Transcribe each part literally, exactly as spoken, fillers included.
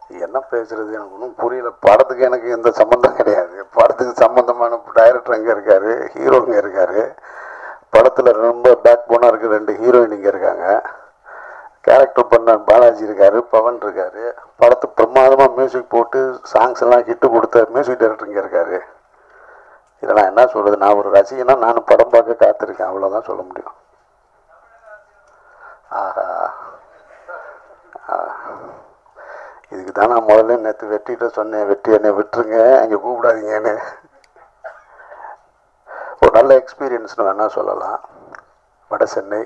என்ன பேசுறது எனக்கு ஒன்றும் புரியல. படத்துக்கு எனக்கு எந்த சம்மந்தம் கிடையாது. படத்துக்கு சம்மந்தமான டைரக்டர் எங்கே இருக்கார், ஹீரோ இங்கே இருக்கார். படத்தில் ரொம்ப பேக் போனாக இருக்குது, ரெண்டு ஹீரோயின் இங்கே இருக்காங்க. கேரக்டர் பண்ண பாலாஜி இருக்கார், பவன் இருக்கார். படத்துக்கு பிரமாதமாக மியூசிக் போட்டு சாங்ஸ் எல்லாம் ஹிட்டு கொடுத்த மியூசிக் டைரக்டர் இங்கே இருக்கார். இதில் நான் என்ன சொல்கிறது, நான் ஒரு ரசிகனா நான் படம் பார்க்க காத்திருக்கேன், அவ்வளோதான் சொல்ல முடியும். ஆஹா, இதுக்கு தான் நான் முதல்ல நேற்று வெட்டிகிட்ட சொன்னேன், வெட்டி என்னை விட்டுருங்க, அங்கே கூப்பிடாதீங்கன்னு. ஒரு நல்ல எக்ஸ்பீரியன்ஸ்னு வேணால் சொல்லலாம். வட சென்னை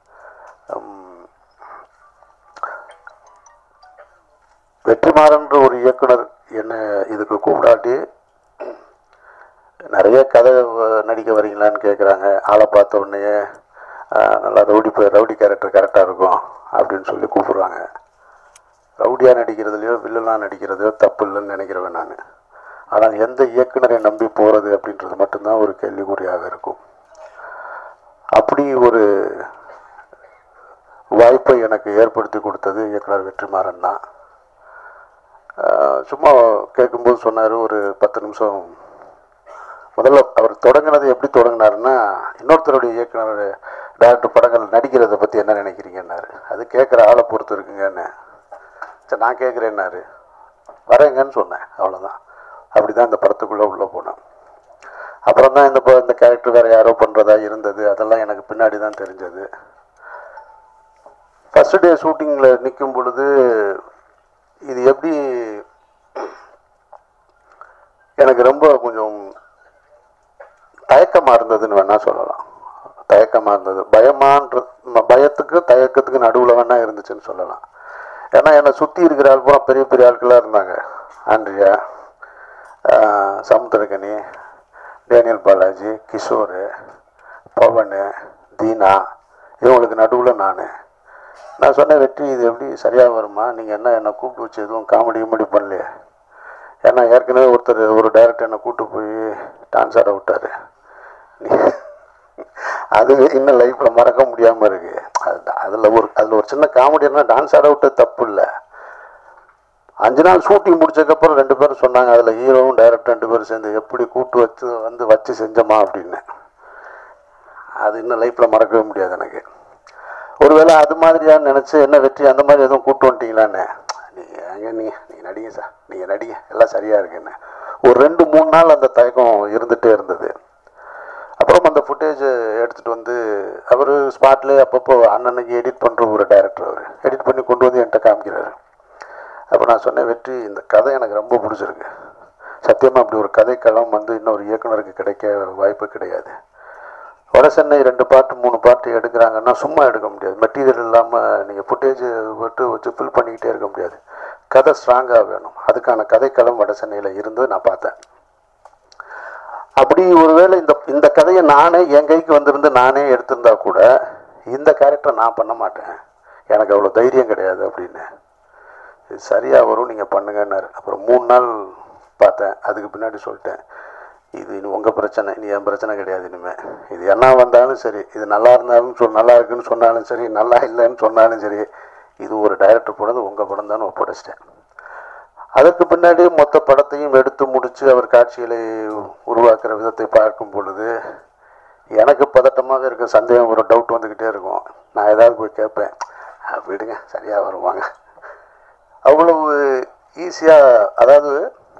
வெற்றிமாறன்ற ஒரு இயக்குனர் என்னை இதுக்கு கூப்பிடாட்டி, நிறைய கதை நடிக்க வரீங்களான்னு கேட்குறாங்க. ஆளை பார்த்த உடனே நல்லா ரவுடி ரவுடி கேரக்டர் கரெக்டாக இருக்கும் அப்படின்னு சொல்லி கூப்பிட்றாங்க. ரவுடியாக நடிக்கிறதுலையோ வில்லனாக நடிக்கிறதையோ தப்பு இல்லைன்னு நினைக்கிறவன் நான். ஆனால் எந்த இயக்குனரை நம்பி போகிறது அப்படின்றது மட்டும்தான் ஒரு கேள்விக்குறியாக இருக்கும். அப்படி ஒரு வாய்ப்பை எனக்கு ஏற்படுத்தி கொடுத்தது இயக்குனர் வெற்றிமாறன் தான். சும்மா கேட்கும்போது சொன்னார், ஒரு பத்து நிமிஷம் முதல்ல அவர் தொடங்கினது எப்படி தொடங்கினாருன்னா, இன்னொருத்தருடைய இயக்குனர் டேரக்டர் படங்கள் நடிக்கிறத பற்றி என்ன நினைக்கிறீங்கன்னாரு. அது கேட்குற ஆளை பொறுத்து இருக்குங்கன்னு. சரி நான் கேட்குறேன்னாரு, வரேங்கன்னு சொன்னேன், அவ்வளோதான். அப்படி தான் இந்த படத்துக்குள்ளே உள்ளே போனேன். அப்புறம் தான் இந்த இந்த கேரக்டர் வேறு யாரோ பண்ணுறதா இருந்தது, அதெல்லாம் எனக்கு பின்னாடி தான் தெரிஞ்சது. ஃபஸ்ட்டு டே ஷூட்டிங்கில் நிற்கும் பொழுது இது எப்படி எனக்கு ரொம்ப கொஞ்சம் தயக்கமாக இருந்ததுன்னு வேணால் சொல்லலாம். தயக்கமாக இருந்தது, பயமான்ற பயத்துக்கு தயக்கத்துக்கு நடுவில் வேணால் இருந்துச்சுன்னு சொல்லலாம். ஏன்னா என்னை சுற்றி இருக்கிற ஆள் பூரா பெரிய பெரிய ஆட்களாக இருந்தாங்க. ஆண்ட்ரியா, சமுத்திரகனி, டேனியல் பாலாஜி, கிஷோர், பவன், தீனா, இவங்களுக்கு நடுவில் நான் நான் சொன்னேன், வெற்றி இது எப்படி சரியாக வருமா, நீங்கள் என்ன என்னை கூப்பிட்டு வச்சு எதுவும் காமெடி கிமெடி பண்ணலையே. ஏன்னா ஏற்கனவே ஒருத்தர் ஒரு டைரக்டர் என்னை கூப்பிட்டு போய் டான்ஸ் ஆட விட்டார். அது இன்னும் லைஃப்பில் மறக்க முடியாமல் இருக்குது. அது அதில் ஒரு அதில் ஒரு சின்ன காமெடினா டான்ஸ் ஆட விட்டது தப்பு இல்லை. அஞ்சு நாள் ஷூட்டிங் முடிச்சதுக்கப்புறம் ரெண்டு பேரும் சொன்னாங்க, அதில் ஹீரோவும் டைரக்டர் ரெண்டு பேரும் சேர்ந்து எப்படி கூப்பிட்டு வச்சு வந்து வச்சு செஞ்சோமா அப்படின்னு. அது இன்னும் லைஃப்பில் மறக்கவே முடியாது எனக்கு. ஒருவேளை அது மாதிரியான்னு நினச்சி என்ன வெற்றி அந்த மாதிரி எதுவும் கூப்பிட்டு வந்துட்டீங்களான்னு. நீங்கள் அங்கே நீ நீங்கள் நடிங்க சார், நீங்கள் நடிங்க, எல்லாம் சரியாக இருக்குன்னு. ஒரு ரெண்டு மூணு நாள் அந்த தயக்கம் இருந்துகிட்டே இருந்தது. அப்புறம் அந்த ஃபுட்டேஜ் எடுத்துகிட்டு வந்து அவர் ஸ்பாட்லேயே அப்பப்போ அண்ணனுக்கு எடிட் பண்ணுற ஒரு டைரக்டர், அவர் எடிட் பண்ணி கொண்டு வந்து என்கிட்ட காமிக்கிறாரு. அப்போ நான் சொன்னேன், வெற்றி இந்த கதை எனக்கு ரொம்ப பிடிச்சிருக்கு, சத்தியமாக அப்படி ஒரு கதைக்களம் வந்து இன்னொரு இயக்குனருக்கு கிடைக்க வாய்ப்பு கிடையாது. வட சென்னை ரெண்டு பாட்டு மூணு பாட்டு எடுக்கிறாங்கன்னா சும்மா எடுக்க முடியாது. மெட்டீரியல் இல்லாமல் நீங்கள் ஃபுட்டேஜ் விட்டு வச்சு ஃபில் பண்ணிக்கிட்டே இருக்க முடியாது. கதை ஸ்ட்ராங்காக வேணும். அதுக்கான கதைக்களம் வட சென்னையில் இருந்து நான் பார்த்தேன். அப்படி ஒருவேளை இந்த இந்த கதையை நானே என் கைக்கு வந்திருந்து நானே எடுத்திருந்தா கூட இந்த கேரக்டரை நான் பண்ண மாட்டேன், எனக்கு அவ்வளோ தைரியம் கிடையாது அப்படின்னு. இது சரியாக வரும், நீங்கள் பண்ணுங்கன்னாரு. அப்புறம் மூணு நாள் பார்த்தேன். அதுக்கு பின்னாடி சொல்லிட்டேன், இது இனி உங்கள் பிரச்சனை, இனி என் பிரச்சனை கிடையாது. இனிமேல் இது என்ன வந்தாலும் சரி, இது நல்லா இருந்தாலும் சொல் நல்லா இருக்குன்னு சொன்னாலும் சரி, நல்லா இல்லைன்னு சொன்னாலும் சரி, இது ஒரு டைரக்டர் போனது உங்கள் படம் தான் ஒப்படைச்சிட்டேன். அதற்கு பின்னாடி மொத்த படத்தையும் எடுத்து முடித்து அவர் காட்சிகளை உருவாக்குற விதத்தை பார்க்கும் பொழுது எனக்கு பதட்டமாக இருக்க, சந்தேகம் ஒரு டவுட் வந்துக்கிட்டே இருக்கும். நான் ஏதாவது போய் கேட்பேன், விடுங்க சரியாக வருவாங்க. அவ்வளவு ஈஸியாக, அதாவது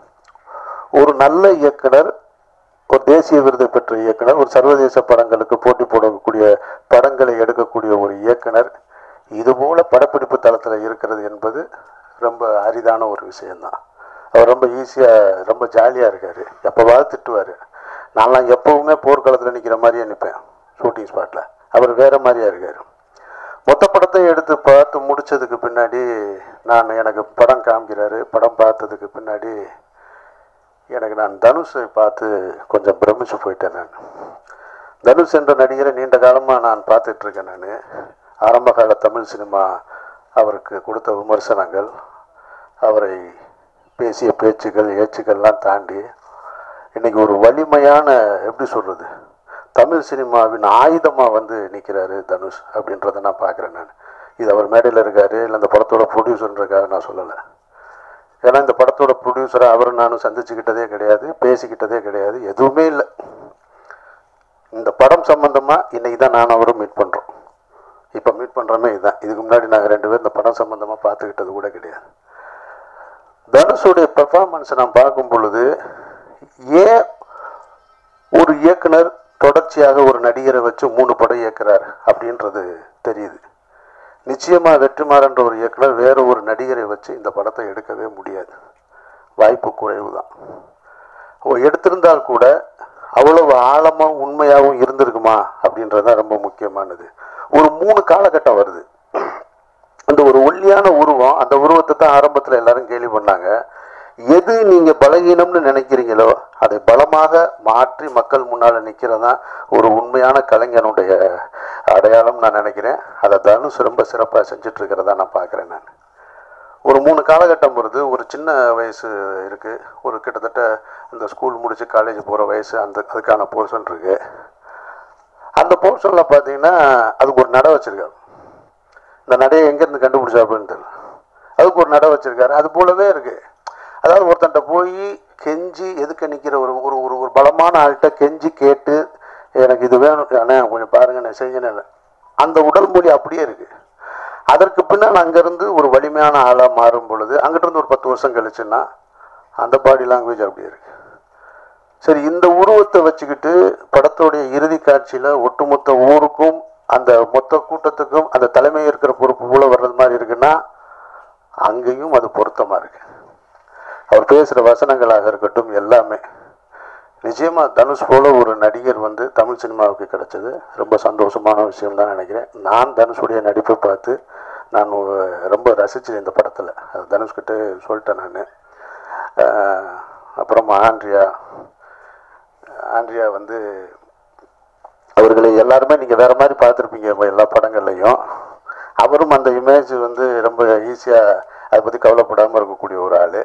ஒரு நல்ல இயக்குனர், ஒரு தேசிய விருதை பெற்ற இயக்குனர், ஒரு சர்வதேச படங்களுக்கு போட்டி போடக்கூடிய படங்களை எடுக்கக்கூடிய ஒரு இயக்குனர் இதுபோல் படப்பிடிப்பு தளத்தில் இருக்கிறது என்பது ரொம்ப அரிதான ஒரு விஷயந்தான். அவர் ரொம்ப ஈஸியாக ரொம்ப ஜாலியாக இருக்கார். எப்போவாது திட்டுவார். நான்லாம் எப்போவுமே போர்க்களத்தில் நிற்கிற மாதிரியே நிற்பேன் ஷூட்டிங் ஸ்பாட்டில். அவர் வேறு மாதிரியாக இருக்கார். மொத்த படத்தை எடுத்து பார்த்து முடித்ததுக்கு பின்னாடி நான் எனக்கு படம் காமிக்கிறாரு. படம் பார்த்ததுக்கு பின்னாடி எனக்கு நான் தனுஷை பார்த்து கொஞ்சம் பிரமிச்சு போயிட்டேன். நான் தனுஷ் என்ற நடிகரை நீண்ட காலமாக நான் பார்த்துட்ருக்கேன். நான் ஆரம்ப கால தமிழ் சினிமா அவருக்கு கொடுத்த விமர்சனங்கள், அவரை பேசிய பேச்சுக்கள் ஏச்சுக்கள்லாம் தாண்டி இன்றைக்கி ஒரு வலிமையான, எப்படி சொல்கிறது, தமிழ் சினிமாவின் ஆயுதமாக வந்து நிற்கிறாரு தனுஷ் அப்படின்றத நான் பார்க்குறேன். நான் இது அவர் மேடையில் இருக்கார், இல்லை அந்த படத்தோட ப்ரொடியூசர்ன்றக்காக நான் சொல்லலை. ஏன்னா இந்த படத்தோட ப்ரொடியூசரை அவரும் நானும் சந்திச்சுக்கிட்டதே கிடையாது, பேசிக்கிட்டதே கிடையாது, எதுவுமே இல்லை. இந்த படம் சம்மந்தமாக இன்றைக்கி தான் நான் அவரும் மீட் பண்ணுறோம். இப்போ மீட் பண்ணுறோமே இதுதான். இதுக்கு முன்னாடி நாங்கள் ரெண்டு பேரும் இந்த படம் சம்மந்தமாக பார்த்துக்கிட்டது கூட கிடையாது. தனுஷுடைய பெர்ஃபார்மன்ஸை நான் பார்க்கும் பொழுது ஏன் ஒரு இயக்குனர் தொடர்ச்சியாக ஒரு நடிகரை வச்சு மூணு படம் இயக்குறார் அப்படின்றது தெரியுது. நிச்சயமாக வெற்றிமாறன்ற ஒரு இயக்குனர் வேறு ஒரு நடிகரை வச்சு இந்த படத்தை எடுக்கவே முடியாது, வாய்ப்பு குறைவு தான். எடுத்திருந்தால் கூட அவ்வளவு ஆழமாக உண்மையாகவும் இருந்திருக்குமா அப்படின்றது தான் ரொம்ப முக்கியமானது. ஒரு மூணு காலகட்டம் வருது. அந்த ஒரு ஒல்லியான உருவம், அந்த உருவத்தை தான் ஆரம்பத்தில் எல்லாரும் கேலி பண்ணாங்க. எது நீங்கள் பலகீனம்னு நினைக்கிறீங்களோ அதை பலமாக மாற்றி மக்கள் முன்னால் நிற்கிறதா ஒரு உண்மையான கலைஞனுடைய அடையாளம் நான் நினைக்கிறேன். அதை தனுஷ் ரொம்ப சிறப்பாக செஞ்சுட்டு இருக்கிறதா நான் பார்க்குறேன். நான் ஒரு மூணு காலகட்டம் வருது. ஒரு சின்ன வயசு இருக்குது, ஒரு கிட்டத்தட்ட இந்த ஸ்கூல் முடித்து காலேஜ் போகிற வயசு, அந்த அதுக்கான போர்ஷன் இருக்குது. அந்த போர்ஷனில் பார்த்தீங்கன்னா அதுக்கு ஒரு நடை வச்சுருக்காரு. இந்த நடையை எங்கேருந்து கண்டுபிடிச்சா அப்படின்னு தெரியல, அதுக்கு ஒரு நடை வச்சுருக்காரு. அது போலவே இருக்குது. அதாவது ஒருத்தன்ட்ட போய் கெஞ்சி எதுக்கு நிற்கிற ஒரு ஒரு ஒரு பலமான ஆள்கிட்ட கெஞ்சி கேட்டு எனக்கு இது வேணும் அண்ணே கொஞ்சம் பாருங்க நான் செய்யணும், அந்த உடல் மொழி அப்படியே இருக்குது. அதற்கு பின்னால் அங்கேருந்து ஒரு வலிமையான ஆளாக மாறும் பொழுது அங்கிட்டிருந்து ஒரு பத்து வருஷம் கழிச்சுன்னா அந்த பாடி லாங்குவேஜ் அப்படியே இருக்குது. சரி, இந்த உருவத்தை வச்சுக்கிட்டு படத்தோடைய இறுதி காட்சியில் ஒட்டுமொத்த ஊருக்கும் அந்த மொத்த கூட்டத்துக்கும் அந்த தலைமை இருக்கிற பொறுப்பு போல வர்றது மாதிரி இருக்குன்னா அங்கேயும் அது பொருத்தமாக இருக்குது. அவர் பேசுகிற வசனங்களாக இருக்கட்டும் எல்லாமே. நிச்சயமாக தனுஷ் போல ஒரு நடிகர் வந்து தமிழ் சினிமாவுக்கு கிடைச்சது ரொம்ப சந்தோஷமான விஷயம் தான் நினைக்கிறேன். நான் தனுஷுடைய நடிப்பை பார்த்து நான் ரொம்ப ரசித்தேன் இந்த படத்தில். அது தனுஷ்கிட்ட சொல்லிட்டேன் நான். அப்புறமா ஆண்ட்ரியா ஆண்ட்ரியா வந்து அவர்களை எல்லாருமே நீங்கள் வேறு மாதிரி பார்த்துருப்பீங்க எல்லா படங்கள்லையும். அவரும் அந்த இமேஜ் வந்து ரொம்ப ஈஸியாக அதை பற்றி கவலைப்படாமல் இருக்கக்கூடிய ஒரு ஆள்.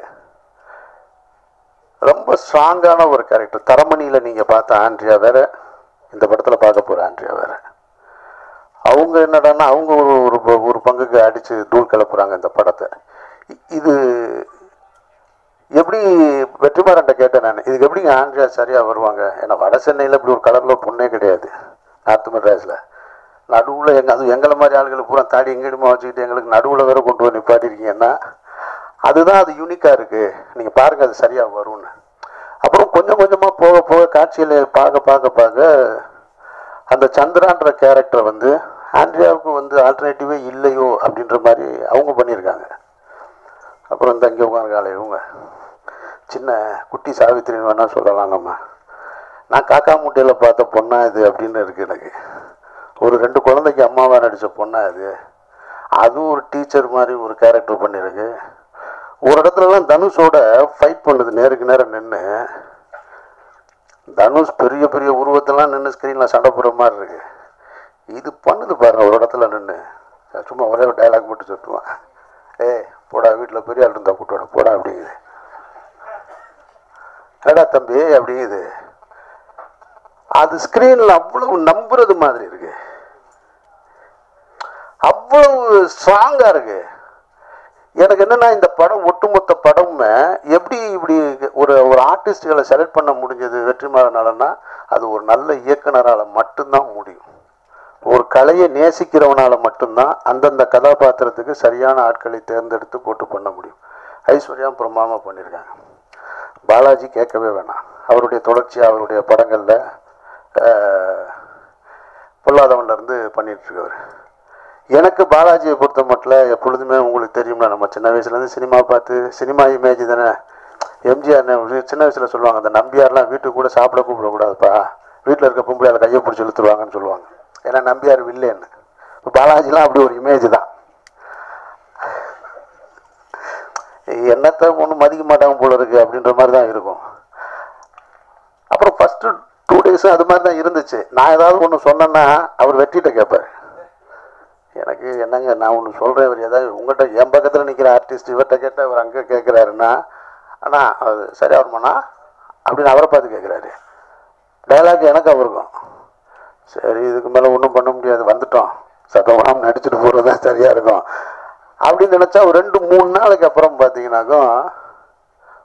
ரொம்ப ஸ்ட்ராங்கான ஒரு கேரக்டர். தரமணியில் நீங்கள் பார்த்த ஆண்ட்ரியா வேறு, இந்த படத்தில் பார்க்க போகிற ஆண்ட்ரியா வேறு. அவங்க என்னடான்னா அவங்க ஒரு ஒரு ஒரு பங்குக்கு அடித்து தூள் கிளப்புறாங்க இந்த படத்தை. இது எப்படி வெற்றிமாறன்ட்ட கேட்டேன் நான், இதுக்கு எப்படிங்க ஆண்ட்ரியா சரியாக வருவாங்க? ஏன்னா வட சென்னையில் இப்படி ஒரு கலரில் பொண்ணே கிடையாது, நார்த் மெட்ராஸில். நடுவில் எங்கள் அதுவும் எங்களை மாதிரி ஆளுகளுக்கு பூரா தாடி எங்கேயுமா வச்சுக்கிட்டு எங்களுக்கு நடுவில் வேறு கொண்டு வந்து நிப்பாட்டிருக்கீங்கன்னா அதுதான் அது யூனிக்காக இருக்குது. நீங்கள் பாருங்கள் அது சரியாக வரும்னு. அப்புறம் கொஞ்சம் கொஞ்சமாக போக போக காட்சியில் பார்க்க பார்க்க பார்க்க அந்த சந்திரான்ற கேரக்டரை வந்து ஆண்ட்ரியாவுக்கு வந்து ஆல்டர்னேட்டிவே இல்லையோ அப்படின்ற மாதிரி அவங்க பண்ணியிருக்காங்க. அப்புறம் இந்த அங்கே உட்காந்துருக்காளே இவங்க சின்ன குட்டி சாவித்திரின்னு வேணால் சொல்லலாம் நம்ம. நான் காக்கா மூட்டையில் பார்த்த பொண்ணா இது அப்படின்னு இருக்குது எனக்கு. ஒரு ரெண்டு குழந்தைக்கு அம்மாவாக நடித்த பொண்ணா இது. அதுவும் ஒரு டீச்சர் மாதிரி ஒரு கேரக்டர் பண்ணியிருக்கு. ஒரு இடத்துலலாம் தனுஷோட ஃபைட் பண்ணுது நேருக்கு நேரம் நின்று. தனுஷ் பெரிய பெரிய உருவத்தெல்லாம் நின்று ஸ்க்ரீனில் சண்டை போடுற மாதிரி இருக்கு. இது பண்ணுது பாருங்க ஒரு இடத்துல நின்று. சும்மா ஒரே ஒரு டைலாக் மட்டும் சொல்லுவான், ஏ போடா வீட்டில் பெரிய ஆள் இருந்தால் கூட்டோட போடா அப்படிங்குது. ஏடா தம்பி அப்படிங்குது. அது ஸ்க்ரீனில் அவ்வளவு நம்புறது மாதிரி இருக்கு, அவ்வளவு ஸ்ட்ராங்காக இருக்கு. எனக்கு என்னென்னா இந்த படம் ஒட்டுமொத்த படமுமே எப்படி இப்படி ஒரு ஒரு ஆர்டிஸ்டுகளை செலக்ட் பண்ண முடிஞ்சது வெற்றிமாறனாலன்னா அது ஒரு நல்ல இயக்குனரால் மட்டும்தான் முடியும். ஒரு கலையை நேசிக்கிறவனால் மட்டும்தான் அந்தந்த கதாபாத்திரத்துக்கு சரியான ஆட்களை தேர்ந்தெடுத்து போட்டு பண்ண முடியும். ஐஸ்வர்யா பிரமாமா பண்ணியிருக்காங்க. பாலாஜி கேட்கவே வேணாம், அவருடைய தொடர்ச்சி அவருடைய படங்களில் பொல்லாதவன்லேருந்து பண்ணிகிட்ருக்கவர். எனக்கு பாலாஜியை பொறுத்த மட்டும் எப்பொழுதுமே உங்களுக்கு தெரியும்னா நம்ம சின்ன வயசுலேருந்து சினிமா பார்த்து சினிமா இமேஜ் தானே. எம்ஜிஆர் சின்ன வயசில் சொல்லுவாங்க, அந்த நம்பியார்லாம் வீட்டுக்கு கூட சாப்பிட கூப்பிடக்கூடாதுப்பா, வீட்டில் இருக்க பொம்பளையால் கையை பிடிச்சி இழுத்துருவாங்கன்னு சொல்லுவாங்க. ஏன்னா நம்பியார் வில்லேன்னு. பாலாஜிலாம் அப்படி ஒரு இமேஜ் தான். என்னத்தை ஒன்றும் மதிக்க மாட்டாங்க போல இருக்குது அப்படின்ற மாதிரி தான் இருக்கும். அப்புறம் ஃபஸ்ட்டு டூ டேஸும் அது மாதிரி தான் இருந்துச்சு. நான் ஏதாவது ஒன்று சொன்னேன்னா அவர் வெற்றிட்ட கேட்பார். எனக்கு என்னங்க நான் ஒன்று சொல்கிறேன், இவர் ஏதாவது உங்கள்கிட்ட என் பக்கத்தில் நிற்கிற ஆர்டிஸ்ட் இவர்கிட்ட கேட்டால் அவர் அங்கே கேட்குறாருன்னா அண்ணா அது சரியாக வருமாண்ணா அப்படின்னு அவரை பார்த்து கேட்குறாரு. டைலாக் எனக்கு அவருக்கும் சரி இதுக்கு மேலே ஒன்றும் பண்ண முடியாது, வந்துட்டோம் சத்தமாக நடிச்சுட்டு போகிறது தான் சரியாக இருக்கும் அப்படின்னு நினச்சா ஒரு ரெண்டு மூணு நாளைக்கு அப்புறம் பார்த்தீங்கன்னாக்கும்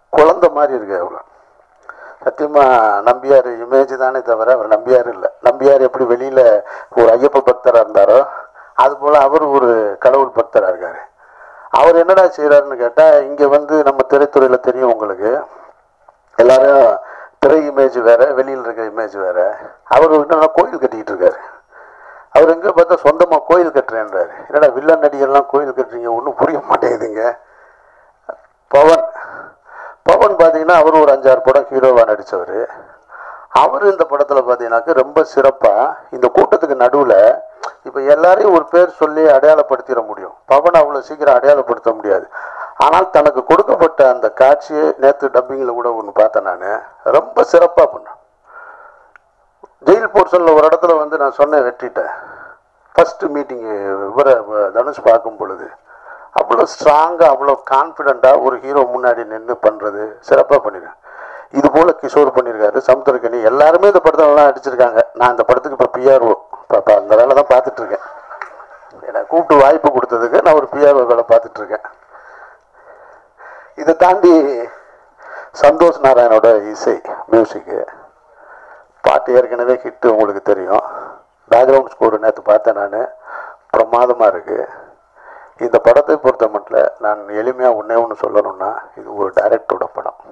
குழந்தை மாதிரி இருக்கு அவ்வளோ. சத்தியமாக நம்பியார் இமேஜ் தானே தவிர அவர் நம்பியார் இல்லை. நம்பியார் எப்படி வெளியில் ஒரு ஐயப்ப பக்தராக இருந்தாரோ அதுபோல் அவர் ஒரு கடவுள் பக்தராக இருக்கார். அவர் என்னடா செய்கிறாருன்னு கேட்டால், இங்கே வந்து நம்ம திரைத்துறையில் தெரியும் உங்களுக்கு, எல்லாரும் திரை இமேஜ் வேறு, வெளியில் இருக்கிற இமேஜ் வேறு. அவர் என்னன்னா கோயில் கட்டிக்கிட்டு இருக்காரு. அவர் எங்கே பார்த்தா சொந்தமாக கோயில் கட்டுறேன்றாரு. என்னடா வில்லன் நடிகர்லாம் கோயில் கட்டுறீங்க, ஒன்றும் புரிய மாட்டேங்குதுங்க. பவன் பவன் பார்த்தீங்கன்னா அவர் ஒரு அஞ்சாறு படம் ஹீரோவாக நடித்தவர். அவர் இந்த படத்தில் பார்த்தீங்கன்னாக்க ரொம்ப சிறப்பாக இந்த கூட்டத்துக்கு நடுவில் இப்போ எல்லாரையும் ஒரு பேர் சொல்லி அடையாளப்படுத்திட முடியும். பவன் அவ்வளோ சீக்கிரம் அடையாளப்படுத்த முடியாது. ஆனால் தனக்கு கொடுக்கப்பட்ட அந்த காட்சியை நேற்று டப்பிங்கில் கூட ஒன்று பார்த்தேன். நான் ரொம்ப சிறப்பாக பண்ணேன். ஜெயில் போர்ஷனில் ஒரு இடத்துல வந்து நான் சொன்னேன் வெற்றிட்டேன். ஃபஸ்ட்டு மீட்டிங்கு இவரை தனுஷ் பார்க்கும் பொழுது அவ்வளோ ஸ்ட்ராங்காக அவ்வளோ கான்ஃபிடெண்ட்டாக ஒரு ஹீரோ முன்னாடி நின்று பண்ணுறது சிறப்பாக பண்ணியிருக்கேன். இது போல் கிஷோர் பண்ணியிருக்காரு, சமுத்திரக்கனி, எல்லாருமே இந்த படத்திலலாம் அடிச்சிருக்காங்க. நான் இந்த படத்துக்கு இப்போ பிஆர்ஓ இப்போ அந்த வேலை தான் பார்த்துட்ருக்கேன். என்னை கூப்பிட்டு வாய்ப்பு கொடுத்ததுக்கு நான் ஒரு பிஆர்ஓ வேலை பார்த்துட்ருக்கேன். இதை தாண்டி சந்தோஷ் நாராயணோட இசை மியூசிக்கு பாட்டு ஏற்கனவே ஹிட்டு உங்களுக்கு தெரியும். பேக்ரவுண்ட் ஸ்கோர் நேற்று பார்த்தேன் நான், பிரமாதமாக இருக்குது. இந்த படத்தை பொறுத்த மட்டும் நான் எளிமையாக ஒன்றே ஒன்று சொல்லணும்னா, இது ஒரு டைரக்டரோட படம்.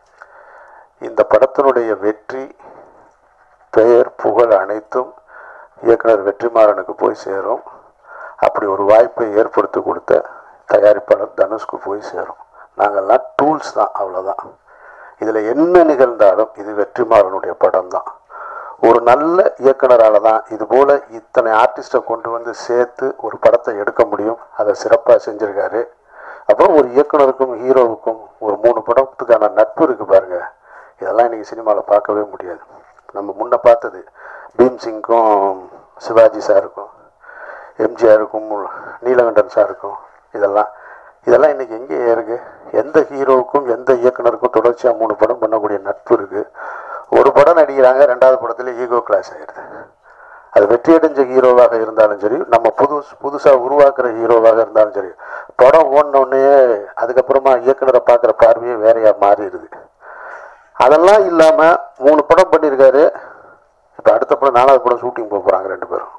இந்த படத்தினுடைய வெற்றி, பெயர், புகழ் அனைத்தும் இயக்குனர் வெற்றிமாறனுக்கு போய் சேரும். அப்படி ஒரு வாய்ப்பை ஏற்படுத்தி கொடுத்த தயாரிப்பாளர் தனுஷ்க்கு போய் சேரும். நாங்கள்லாம் டூல்ஸ் தான், அவ்வளோதான். இதில் என்ன நிகழ்ந்தாலும் இது வெற்றிமாறனுடைய படம் தான். ஒரு நல்ல இயக்குனரால் தான் இதுபோல் இத்தனை ஆர்டிஸ்ட்டை கொண்டு வந்து சேர்த்து ஒரு படத்தை எடுக்க முடியும். அதை சிறப்பாக செஞ்சுருக்காரு. அப்புறம் ஒரு இயக்குனருக்கும் ஹீரோவுக்கும் ஒரு மூணு படத்துக்கான நட்பு இருக்குது பாருங்கள். இதெல்லாம் இன்றைக்கி சினிமாவில் பார்க்கவே முடியாது. நம்ம முன்ன பார்த்தது பீம்சிங்க்கும் சிவாஜி சாருக்கும், எம்ஜிஆருக்கும், நீலகண்டன் சாருக்கும், இதெல்லாம் இதெல்லாம் இன்றைக்கி எங்கே இருக்குது? எந்த ஹீரோவுக்கும் எந்த இயக்குனருக்கும் தொடர்ச்சியாக மூணு படம் பண்ணக்கூடிய நட்பு இருக்குது. ஒரு படம் நடிக்கிறாங்க, ரெண்டாவது படத்தில் ஈகோ கிளாஸ் ஆகிடுது. அது வெற்றியடைஞ்ச ஹீரோவாக இருந்தாலும் சரி, நம்ம புது புதுசாக உருவாக்குற ஹீரோவாக இருந்தாலும் சரி, படம் ஓடினோடனே அதுக்கப்புறமா இயக்குனரை பார்க்குற பார்வையே வேறையாக மாறிடுது. அதெல்லாம் இல்லாமல் மூணு படம் பண்ணியிருக்காரு. இப்போ அடுத்த படம் நாலாவது படம் ஷூட்டிங் போக போகிறாங்க ரெண்டு பேரும்.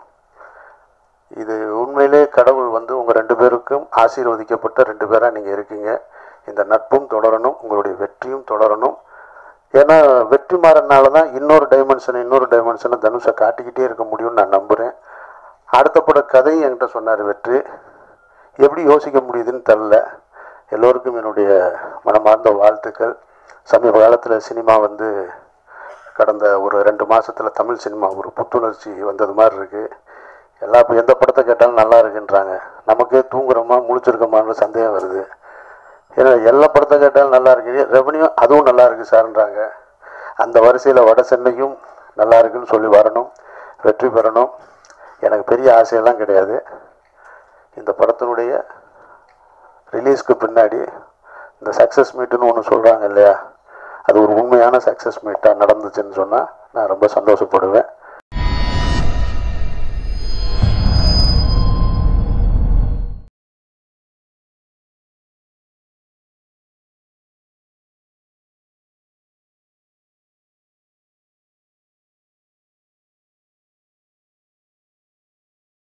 இது உண்மையிலே கடவுள் வந்து உங்கள் ரெண்டு பேருக்கும் ஆசீர்வதிக்கப்பட்ட ரெண்டு பேராக நீங்கள் இருக்கீங்க. இந்த நட்பும் தொடரணும், உங்களுடைய வெற்றியும் தொடரணும். ஏன்னா வெற்றிமாறனால தான் இன்னொரு டைமென்ஷன் இன்னொரு டைமென்ஷனை தனுஷை காட்டிக்கிட்டே இருக்க முடியும்னு நான் நம்புகிறேன். அடுத்த பட கதையும் என்கிட்ட சொன்னார் வெற்றி. எப்படி யோசிக்க முடியுதுன்னு தெரில. எல்லோருக்கும் என்னுடைய மனமார்ந்த வாழ்த்துக்கள். சமீப காலத்தில் சினிமா வந்து கடந்த ஒரு ரெண்டு மாதத்தில் தமிழ் சினிமா ஒரு புத்துணர்ச்சி வந்தது மாதிரி இருக்குது. எல்லா இப்போ எந்த படத்தை கேட்டாலும் நல்லா இருக்குன்றாங்க. நமக்கே தூங்குறோமா முழிச்சிருக்கோமான்னு சந்தேகம் வருது. ஏன்னா எல்லா படத்தை கேட்டாலும் நல்லா இருக்குது, ரெவன்யூ அதுவும் நல்லா இருக்குது சார்ன்றாங்க. அந்த வரிசையில் வட சென்னையும் நல்லா இருக்குன்னு சொல்லி வரணும், வெற்றி பெறணும். எனக்கு பெரிய ஆசையெல்லாம் கிடையாது. இந்த படத்தினுடைய ரிலீஸ்க்கு பின்னாடி இந்த சக்ஸஸ் மீட்டுன்னு ஒன்று சொல்கிறாங்க இல்லையா, அது ஒரு உண்மையான சக்ஸஸ் மீட்டாக நடந்துச்சுன்னு சொன்னால் நான் ரொம்ப சந்தோஷப்படுவேன்.